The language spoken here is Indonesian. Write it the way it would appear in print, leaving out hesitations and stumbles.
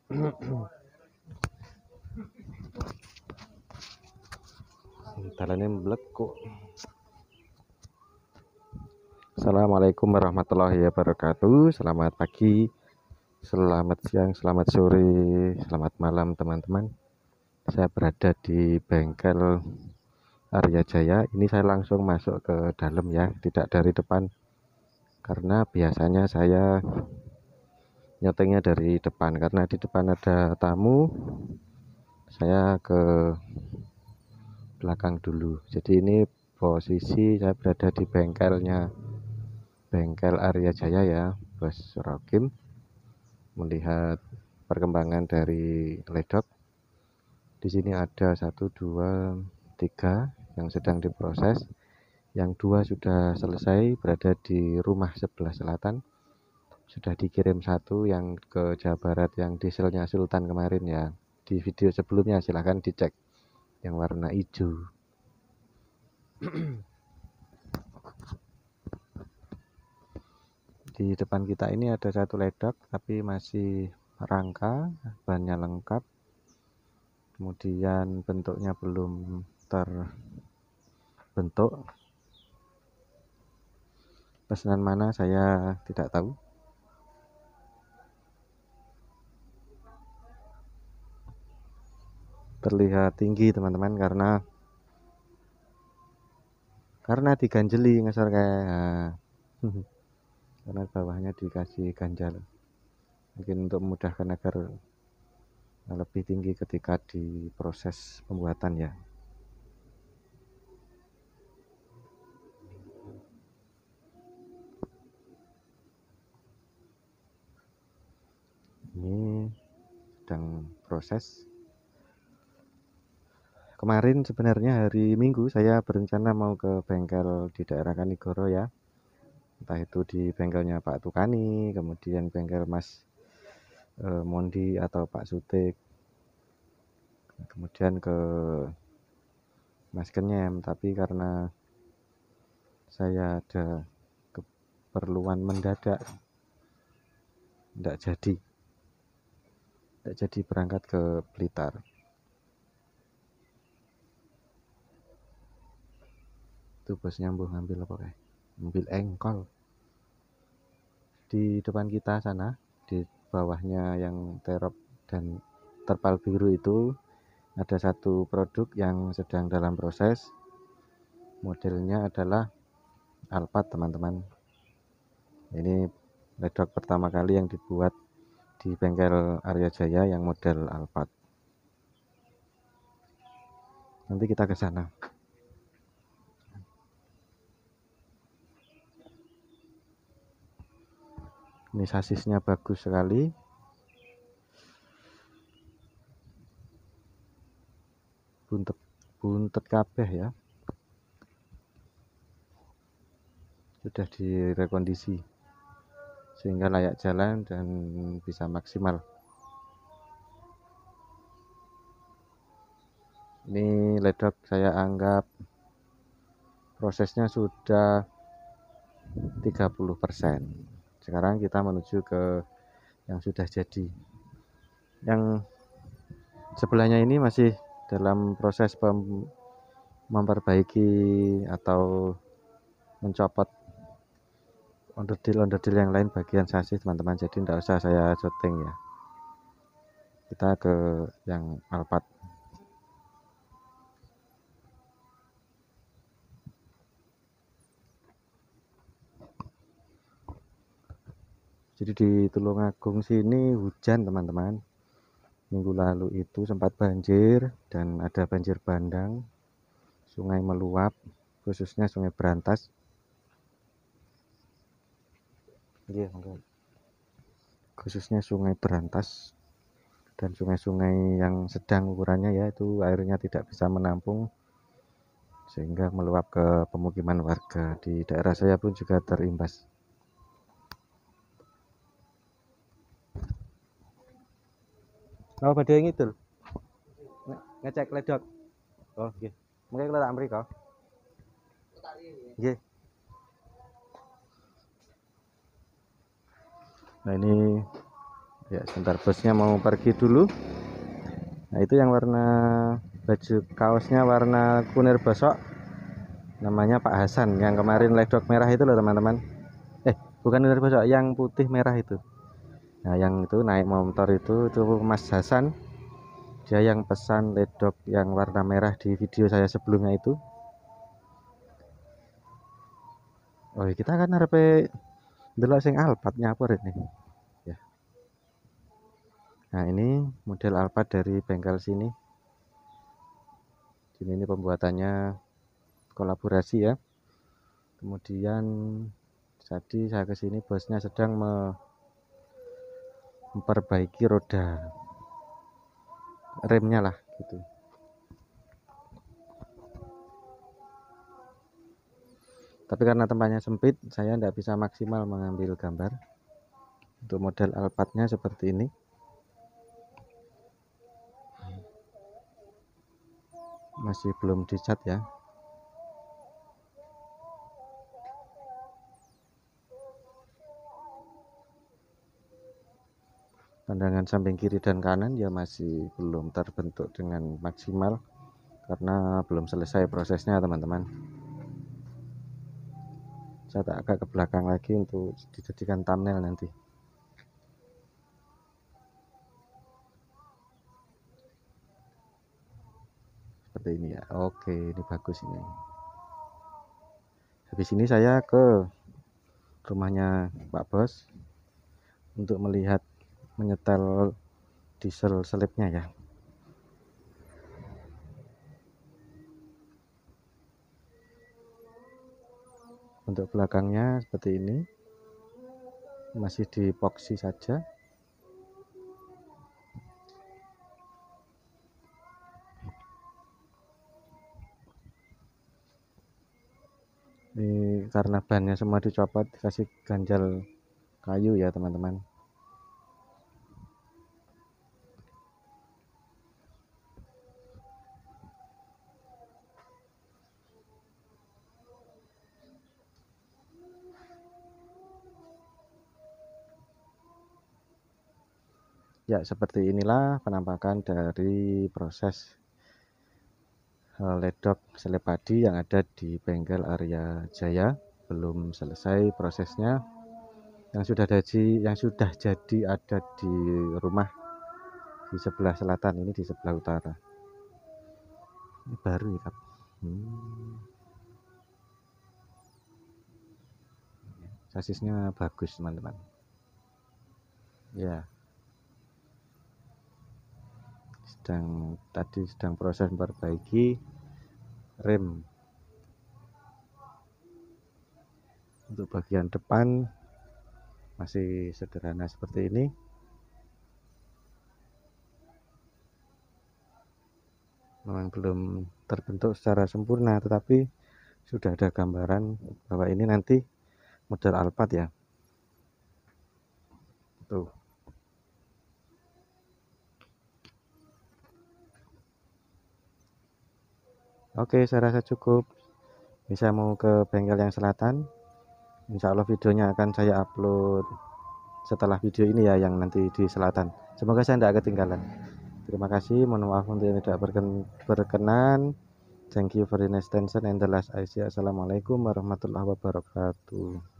Dalane mblekuk. Assalamualaikum warahmatullahi wabarakatuh. Selamat pagi, selamat siang, selamat sore, selamat malam teman-teman. Saya berada di bengkel Arya Jaya. Ini saya langsung masuk ke dalam ya, tidak dari depan. Karena biasanya saya nyetingnya dari depan, karena di depan ada tamu. Saya ke belakang dulu. Jadi ini posisi saya berada di bengkel Arya Jaya ya, Bos Rokim, melihat perkembangan dari ledok. Di sini ada 1, 2, 3 yang sedang diproses, yang 2 sudah selesai berada di rumah sebelah selatan. Sudah dikirim 1 yang ke Jawa Barat, yang dieselnya Sultan kemarin ya. Di video sebelumnya silahkan dicek, yang warna hijau. Di depan kita ini ada 1 ledok tapi masih rangka, bannya lengkap, kemudian bentuknya belum terbentuk. Pesanan mana saya tidak tahu. Terlihat tinggi teman-teman karena diganjeli ngesor kayak karena bawahnya dikasih ganjal, mungkin untuk memudahkan agar lebih tinggi ketika diproses pembuatan ya. Ini sedang proses. Kemarin sebenarnya hari Minggu saya berencana mau ke bengkel di daerah Kanigoro ya, entah itu di bengkelnya Pak Tukani, kemudian bengkel Mas Mondi atau Pak Sutik, kemudian ke Mas Kenyem, tapi karena saya ada keperluan mendadak, tidak jadi berangkat ke Blitar. Itu bos nyambung ngambil apa kayak? Ambil engkol. Di depan kita sana, di bawahnya yang terop dan terpal biru itu ada 1 produk yang sedang dalam proses. Modelnya adalah Alphard teman-teman. Ini ledok pertama kali yang dibuat di bengkel Arya Jaya yang model Alphard. Nanti kita ke sana. Ini sasisnya bagus sekali. Buntet kabeh ya. Sudah direkondisi sehingga layak jalan dan bisa maksimal. Ini ledok saya anggap prosesnya sudah 30%. Sekarang kita menuju ke yang sudah jadi. Yang sebelahnya ini masih dalam proses memperbaiki atau mencopot onderdil yang lain bagian sasis teman-teman, jadi tidak usah saya syuting ya. Kita ke yang Alphard. Jadi di Tulungagung sini hujan teman-teman. Minggu lalu itu sempat banjir dan ada banjir bandang, sungai meluap, khususnya Sungai Berantas. Khususnya Sungai Berantas dan sungai-sungai yang sedang ukurannya ya, itu airnya tidak bisa menampung sehingga meluap ke pemukiman warga. Di daerah saya pun juga terimbas. Oh, badhe ngidul. Ngecek ledok. Oh, nggih. Mengke kula tak mriko. Nggih. Nah, ini Ya sebentar, bosnya mau pergi dulu. Nah itu yang warna baju kaosnya warna kunir bosok, namanya Pak Hasan yang kemarin ledok merah itu loh teman-teman. Bukan kunir bosok, yang putih merah itu. Nah yang itu naik motor itu Mas Hasan, dia yang pesan ledok yang warna merah di video saya sebelumnya itu. Oh kita kan harus delok sing Alphard nyapur ini ya. Nah ini model Alphard dari bengkel sini. Ini pembuatannya kolaborasi ya. Kemudian tadi saya kesini bosnya sedang memperbaiki roda remnya lah gitu. Tapi karena tempatnya sempit, saya tidak bisa maksimal mengambil gambar. Untuk model Alphardnya seperti ini. Masih belum dicat ya. Pandangan samping kiri dan kanan ya masih belum terbentuk dengan maksimal karena belum selesai prosesnya teman-teman. Saya tak agak ke belakang lagi untuk dijadikan thumbnail nanti. Seperti ini ya. Oke, ini bagus ini. Habis ini saya ke rumahnya Pak Bos untuk melihat menyetel diesel selipnya ya. Untuk belakangnya seperti ini, masih di epoxy saja. Ini karena bannya semua dicopot, dikasih ganjal kayu ya teman-teman. Ya seperti inilah penampakan dari proses ledok selip padi yang ada di bengkel Arya Jaya. Belum selesai prosesnya. Yang sudah jadi ada di rumah di sebelah selatan, ini di sebelah utara. Ini baru ya. Sasisnya bagus teman-teman. Ya. Tadi sedang proses memperbaiki rem. Untuk bagian depan masih sederhana seperti ini. Memang belum terbentuk secara sempurna, tetapi sudah ada gambaran bahwa ini nanti model Alphard ya. Tuh. Oke, saya rasa cukup. Bisa mau ke bengkel yang selatan. Insya Allah videonya akan saya upload setelah video ini ya, yang nanti di selatan. Semoga saya tidak ketinggalan. Terima kasih, mohon maaf untuk yang tidak berkenan. Thank you for the nice attention and the last I say. Assalamualaikum warahmatullahi wabarakatuh.